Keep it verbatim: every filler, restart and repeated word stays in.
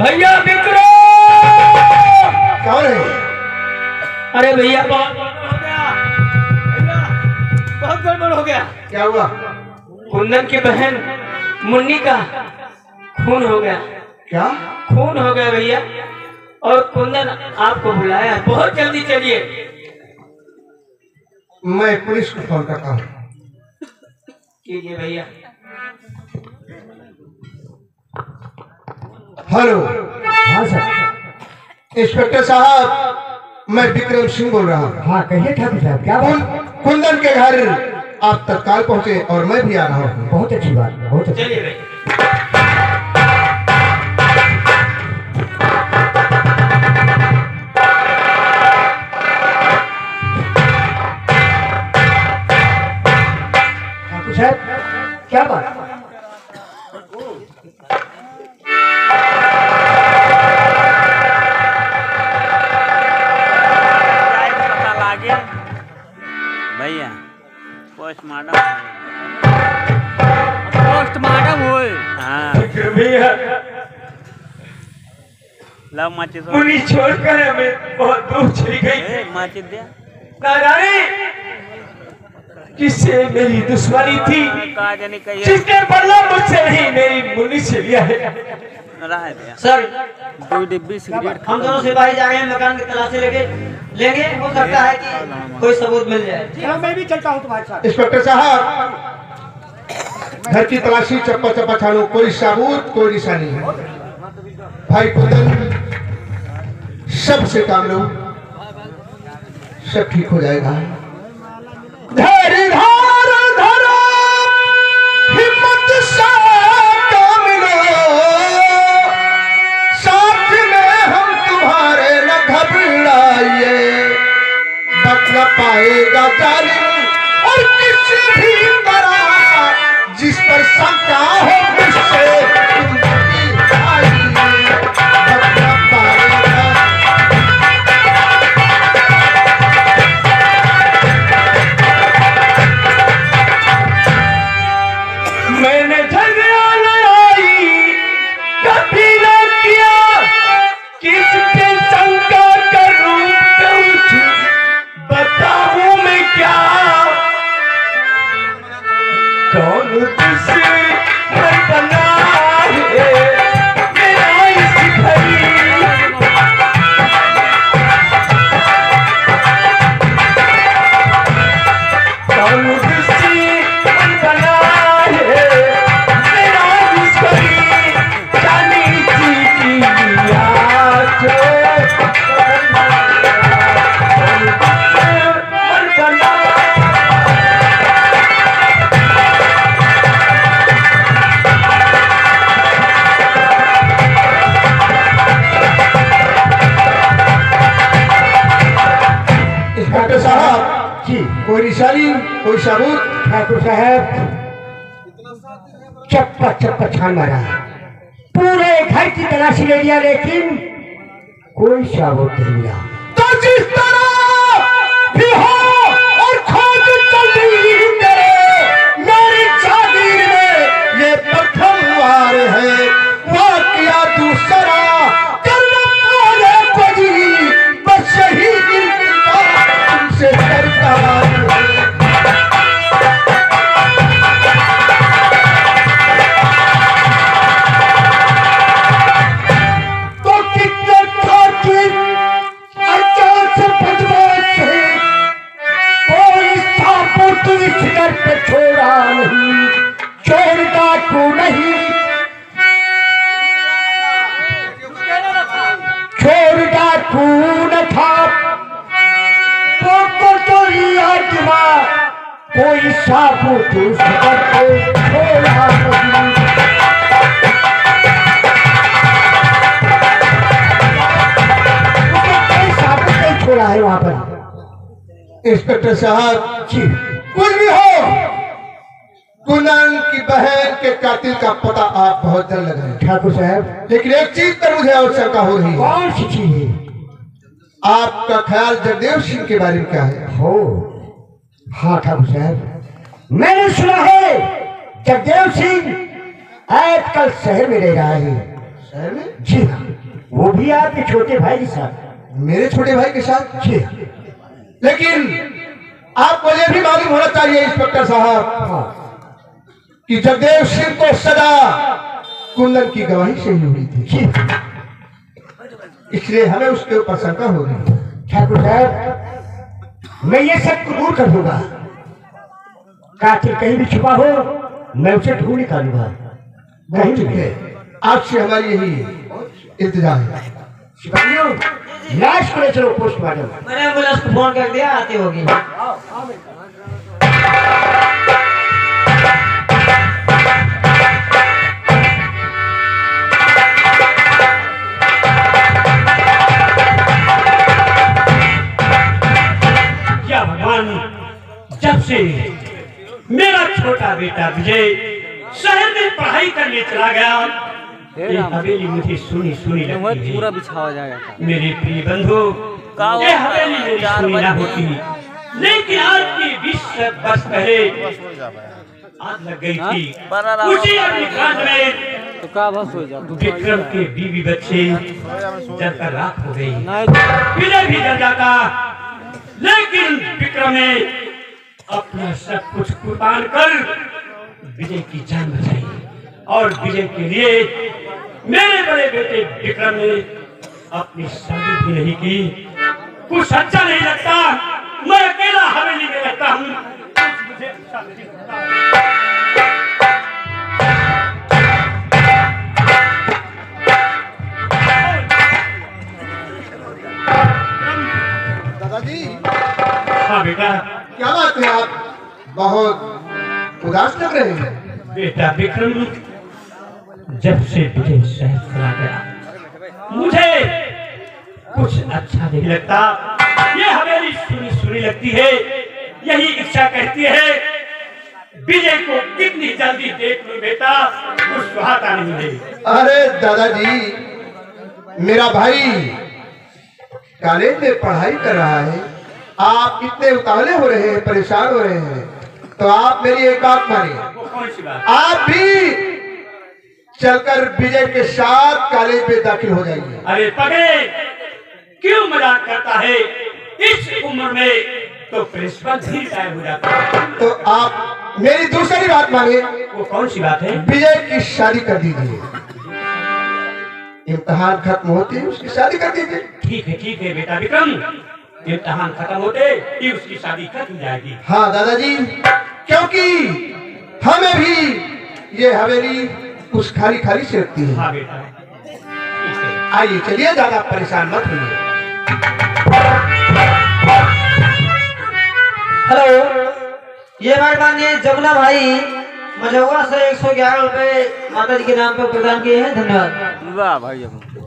भैया विक्रम। कौन है? अरे भैया बहुत हो गया भैया, बहुत गड़बड़ हो गया। क्या हुआ? कुंदन की बहन मुन्नी का खून हो गया। क्या खून हो गया भैया, और कुंदन आपको बुलाया, बहुत जल्दी चलिए। मैं पुलिस को फोन करता हूँ। कीजिए भैया। हेलो। हाँ सर। इंस्पेक्टर साहब, मैं विक्रम सिंह बोल रहा हूँ। हाँ कहिए ठाकुर साहब, क्या बात? कुं- कुंदन के घर आप तत्काल पहुँचे और मैं भी आ रहा हूँ। बहुत अच्छी बात, बहुत अच्छी। चलिए भैया। ठाकुर साहब, क्या बात? पता लागे भैया, पोस्टमार्टम पोस्टमार्टम होए। हाँ भैया लव माचिस मुन्नी छोड़कर हमें बहुत दूर चली गई। माचिस दिया नारायण, किससे मेरी दुश्मनी थी, कहा जाने कहिए जिसने बदला मुझसे नहीं, मेरी मुन्नी से लिया है। रहा दिया सर, दो डिब्बी सिगरेट। हम दोनों सिपाही जा रहे हैं, मकान की तलाशी लेके लेंगे। हो सकता है कि कोई सबूत मिल जाए। चलो मैं भी चलता हूँ तुम्हारे साथ। इंस्पेक्टर साहब, घर की तलाशी चप्पा चप्पा छानो, कोई सबूत कोई निशानी है। भाई कुंदन, सबसे काम लो, सब ठीक हो जाएगा। धैर्य धार धरो, हिम्मत से काम लो, साथ में हम तुम्हारे न घबराइए। बदला पाएगा जालिम और किसी भी तरह, जिस पर शंका हो मुझसे तुम भी आइए। बदला पाएगा। मैंने झगड़ा लड़ाई कभी न किया, किसके शंका करूं कुछ बताऊं मैं क्या। कौन दुश्मन बना है मेरा इस घड़ी, कौन दुश्मन बना है मेरा इस घड़ी, जानी जी की याद कौन दुश्मन बना। इंस्पेक्टर साहब जी कोई निशानी कोई सबूत? ठाकुर साहब, चप्पा चप्पा छान मारा, पूरे घर की तलाशी ले लिया, लेकिन कोई सबूत नहीं मिला। तो जिस तरह भी हो और खोज चल रही करे, मेरी जागीर में ये प्रथम वार है। वाकया दूसरा करने वाले को जी, बस यही इंतजार तुमसे करता है। तो कितने खातिर अचार से बदमाश है, कोई साबुत इस घर पे छोड़ा नहीं, चोर डाकू नहीं, चोर डाकू न था, तो कोई आत्मा, कोई साबुत इस घर पे छोड़ा नहीं। छोड़ा है वहां पर। इंस्पेक्टर साहब जी, कुछ भी हो, कुंदन की बहन के कातिल का पता आप बहुत जल्द लगाएं। ठाकुर साहब, लेकिन एक चीज पर मुझे और शंका हो रही है। कौन सी चीज है? आपका ख्याल जगदेव सिंह के बारे में क्या है? हो, हाँ ठाकुर साहब, मैंने सुना है जगदेव सिंह आजकल शहर में रह रहा है। शहर में? जी हाँ, वो भी आपके छोटे भाई के साथ। मेरे छोटे भाई के साथ? जी। लेकिन आपको यह भी मालूम होना चाहिए इंस्पेक्टर साहब, हाँ। कि जगदेव सिंह को सजा कुंदन की गवाही से ही हुई थी, इसलिए हमें उसके ऊपर शंका होगी। ठाकुर साहब, मैं ये सब कबूल कर दूंगा। कातिल कहीं भी छुपा हो, मैं उसे ढूंढ निकालूंगा। कहीं भी है। आपसे हमारी यही इंतजार है। सिपाहियों, लाश को ले चलो पोस्टमार्टम। मैंने एम्बुलेंस को फोन कर दिया, आती होगी। क्या भगवान, जब से मेरा छोटा बेटा विजय शहर में पढ़ाई करने चला गया, ये हवेली मुझे सुनी सुनी लगती है। पूरा बिछा हो जाएगा। मेरे प्रिय बंधु, ये हवेली मेरी सुनी ना होती, लेकिन आज की बीस वर्ष पहले आग लग गई थी उसी अग्निकांड में। तो का बस हो जाता। विक्रम के बीवी बच्चे जलकर राख हो गई। नहीं विजय भी जल जाता, लेकिन विक्रम ने अपना सब कुछ कुर्बान कर विजय की जान बचाई। और विजय के लिए मेरे बड़े बेटे विक्रम ने अपनी शादी भी नहीं की। कुछ अच्छा नहीं लगता, मैं अकेला हवेली में रहता हूँ, मुझे अच्छा नहीं लगता। दादाजी, हाँ बेटा। क्या बात है, आप बहुत उदास लग रहे हैं। बेटा विक्रम, जब से विजय शहर चला गया, मुझे कुछ अच्छा नहीं लगता। ये हवेली सुनी सुनी लगती है। यही इच्छा कहती है विजय को कितनी जल्दी देख लो बेटा, कुछ सुहाता नहीं है। अरे दादाजी, मेरा भाई कॉलेज में पढ़ाई कर रहा है, आप इतने उतावले हो रहे हैं, परेशान हो रहे हैं, तो आप मेरी एक बात मानिए। वो कौन सी बात? आप भी चलकर विजय के साथ कॉलेज में दाखिल हो जाइए। अरे पगले, क्यों मजाक करता है? इस उम्र में तो प्रिंसिपल भी रिटायर हो जाता है। तो आप मेरी दूसरी बात मानिए। वो कौन सी बात है? विजय की शादी कर दीजिए, इम्तिहान खत्म होते ही उसकी शादी कर दीजिए। ठीक है ठीक है बेटा विक्रम, इम्तिहान खत्म होते ही उसकी शादी कर दी जाएगी। हाँ दादाजी, क्योंकि हमें भी ये हवेली उस खाली खाली से लगती है। हाँ बेटा, ठीक है। आइए चलिए, ज्यादा परेशान मत होइए। हेलो, ये हमारे माननीय जमुना भाई मझौवा से एक सौ ग्यारह रुपए माता जी के नाम पर प्रदान किए हैं। धन्यवाद। वाह भाई।